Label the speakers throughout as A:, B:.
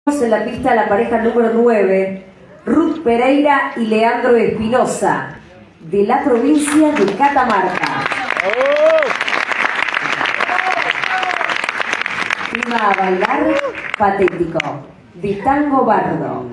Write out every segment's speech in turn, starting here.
A: En la pista la pareja número 9, Ruth Pereira y Leandro Espinosa, de la provincia de Catamarca. Iba a bailar Patético, de Tango Bardo.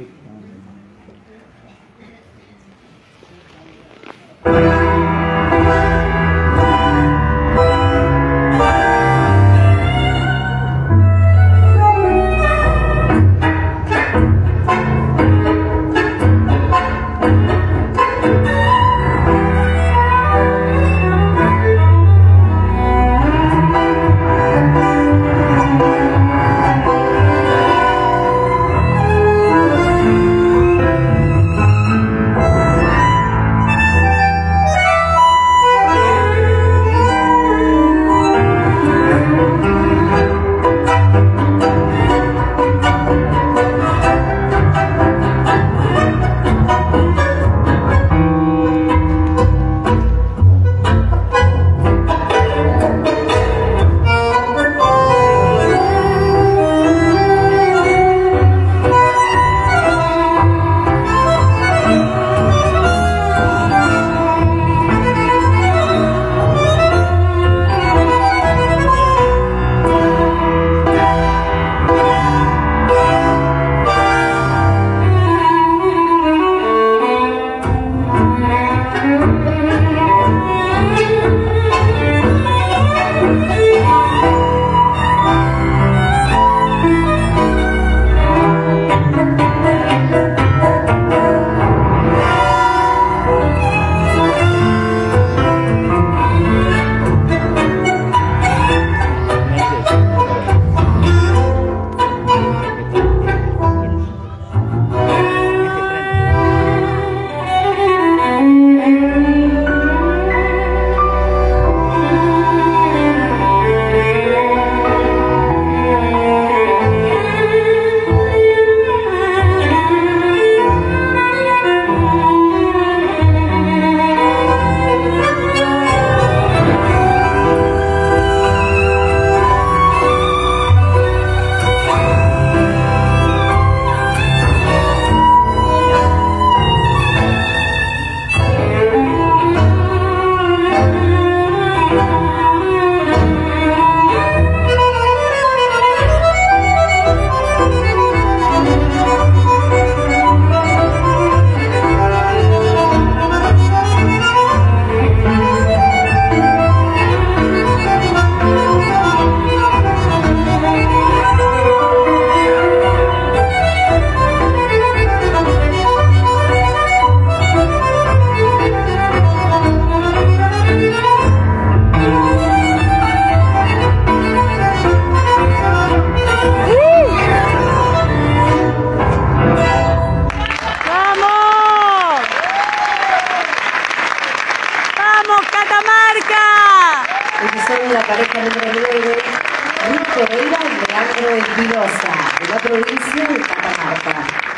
A: Son la pareja número 9, Ruth Pereira y Leandro Espinosa, de la provincia de Catamarca.